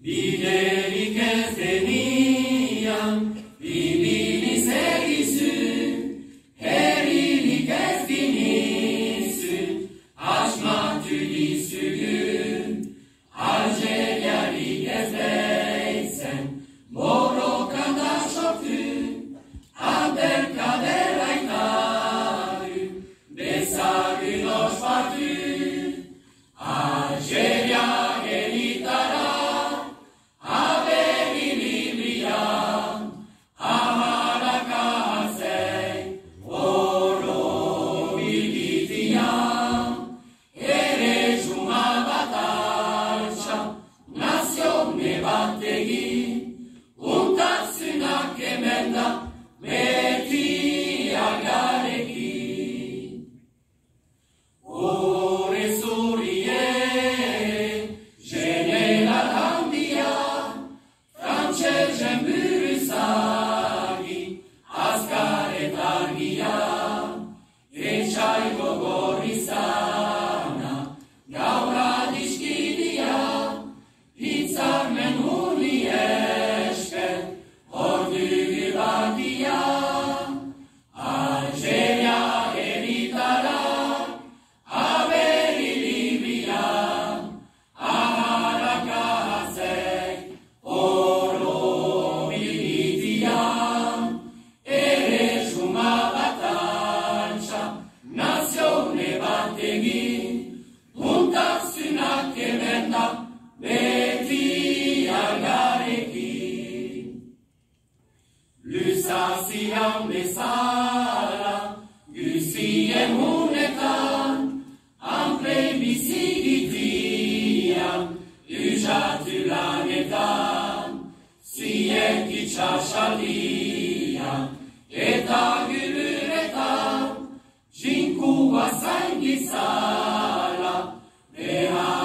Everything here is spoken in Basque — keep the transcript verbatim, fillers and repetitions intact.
Biderik ez denian, bibilik segizun, herrilik ez dinizun, asmatu dizun, Algeriarik ez beitzen, borrokan da soktun, Abdelkader aitadu, bezagun ospatu, Algeria elitara, Lusazian bezala, guzien hunetan, ample bizigitian, usatu lanetan, zien itxasalian, eta guluretan, jinkua zain gizala, behar